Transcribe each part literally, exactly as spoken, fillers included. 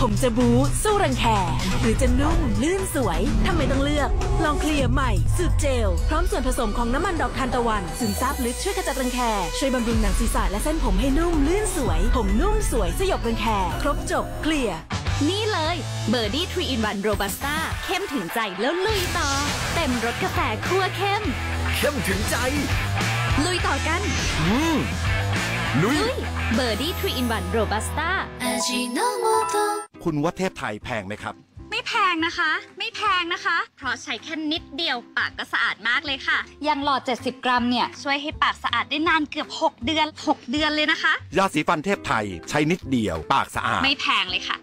ผมจะบู๊สู้รังแคหรือจะนุ่มลื่นสวยทำไมต้องเลือกลองเคลียร์ใหม่สูตรเจลพร้อมส่วนผสมของน้ำมันดอกทานตะวันซึมซาบลึกช่วยขจัดรังแคช่วยบำรุงหนังศีรษะและเส้นผมให้นุ่มลื่นสวยผมนุ่มสวยสยบรังแคครบจบเคลียร์นี่เลยเบอร์ดี้ทรีอินวันโรบัสต้าเข้มถึงใจแล้วลุยต่อเต็มรสกาแฟคั่วเข้มเข้มถึงใจลุยต่อกันอืมลุยเบอร์ดี้ทรีอินวันโรบัสต้าคุณว่าเทพไทยแพงไหมครับไม่แพงนะคะไม่แพงนะคะเพราะใช้แค่นิดเดียวปากก็สะอาดมากเลยค่ะอย่างหลอดเจ็ดสิบกรัมเนี่ยช่วยให้ปากสะอาดได้นานเกือบหกเดือนหกเดือนเลยนะคะยาสีฟันเทพไทยใช้นิดเดียวปากสะอาดไม่แพงเลยค่ะ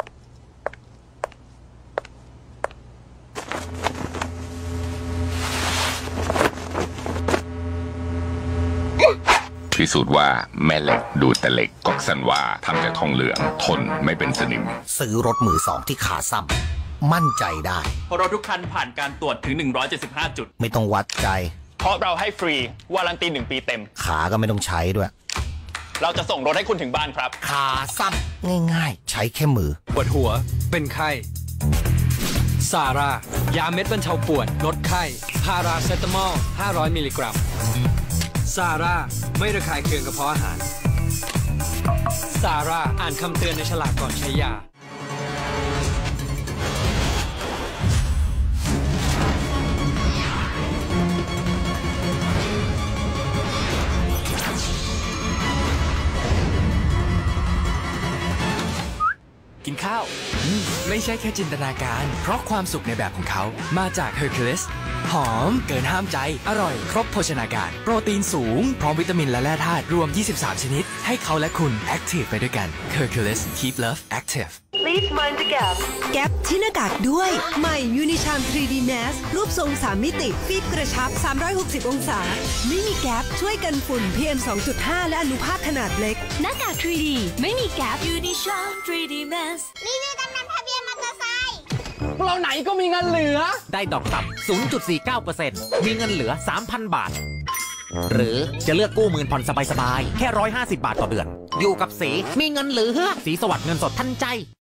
พิสูจน์ว่าแม่เหล็กดูดแต่เหล็กก๊อกซันว่าทำจากทองเหลืองทนไม่เป็นสนิมซื้อรถมือสองที่ขาซ้ำมั่นใจได้เพราะรถทุกคันผ่านการตรวจถึงหนึ่งร้อยเจ็ดสิบห้าจุดไม่ต้องวัดใจเพราะเราให้ฟรีวารันตีหนึ่งปีเต็มขาก็ไม่ต้องใช้ด้วยเราจะส่งรถให้คุณถึงบ้านครับขาซ้ำง่ายๆใช้แค่มือปวดหัวเป็นไข้ซารายาเม็ดบรรเทาปวดลดไข้พาราเซตามอลห้าร้อยมิลลิกรัมซาร่าไม่ระคายเคืองกระเพาะอาหารซาร่าอ่านคำเตือนในฉลากก่อนใช้ยากินข้าวไม่ใช่แค่จินตนาการเพราะความสุขในแบบของเขามาจาก Hercules หอมเกินห้ามใจอร่อยครบโภชนาการโปรตีนสูงพร้อมวิตามินและแร่ธาตุรวมยี่สิบสามชนิดให้เขาและคุณ Active ไปด้วยกัน Hercules Keep Love Active Please mind the gap แก๊ปที่หน้ากากด้วยใหม่ Unicharm ทรี ดี Mask รูปทรงสามมิติฟีบกระชับสามร้อยหกสิบองศาไม่มีแก๊ปช่วยกันฝุ่น พี เอ็ม สองจุดห้า และอนุภาคขนาดเล็กหน้ากาก ทรี ดี ไม่มีแก๊ป Unicharm ทรี ดี Mask รีวิวตำนานทะเบียนมอเตอร์ไซค์พวกเราไหนก็มีเงินเหลือได้ดอกต่ำ ศูนย์จุดสี่เก้าเปอร์เซ็นต์ มีเงินเหลือ สามพัน บาทหรือจะเลือกกู้หมื่นผ่อนสบายๆแค่หนึ่งร้อยห้าสิบบาทต่อเดือนอยู่กับสีมีเงินเหลือสีสวัสดิ์เงินสดทันใจ